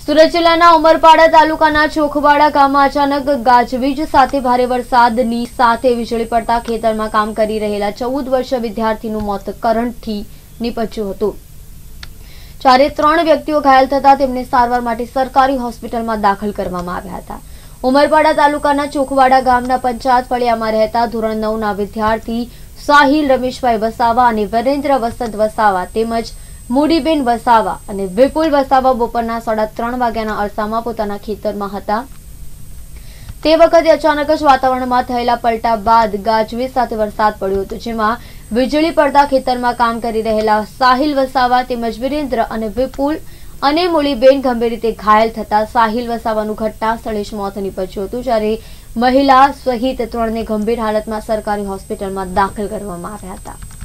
સુરત જિલ્લાના ઉમરપાડા તાલુકાના ચોખવાડા ગામમાં અચાનક ગાજવીજ સાથે ભારે વરસાદની સાથે વીજળી પડતા ખેતરમાં કામ કરી રહેલા 14 વર્ષીય વિદ્યાર્થીનું મોત કરંટથી નીપજ્યું હતું। જ્યારે 3 વ્યક્તિઓ ઘાયલ થતા તેમને સારવાર માટે સરકારી હોસ્પિટલમાં દાખલ કરવામાં આવ્યા હતા। ઉમરપાડા તાલુકાના ચોખવાડા ગામના પંચાયત ફળિયામાં રહેતા ધોરણ 9ના વિદ્યાર્થી સાહિલ રમેશભાઈ વસાવા અને વરેન્દ્ર વસંત વસાવા તેમજ મૂડીબેન વસાવા અને વિપુલ વસાવા બપોરના 3:30 વાગ્યાના અરસામાં પોતાના ખેતરમાં હતા। તે વખતે અચાનક જ વાતાવરણમાં થયેલા પલટા બાદ ગાજવીજ સાથે વરસાદ પડ્યો હતો, જેમાં વીજળી પડતા ખેતરમાં કામ કરી રહેલા સાહિલ વસાવા તેમજ વિરેન્દ્ર અને વિપુલ અને મૂડીબેન ગંભીર રીતે ઘાયલ થતા સાહિલ વસાવાનું ઘટના સ્થળે જ મોત નીપજ્યું હતું, જ્યારે મહિલા સહિત 3ને ગંભીર હાલતમાં સરકારી હોસ્પિટલમાં દાખલ કરવામાં આવ્યા હતા।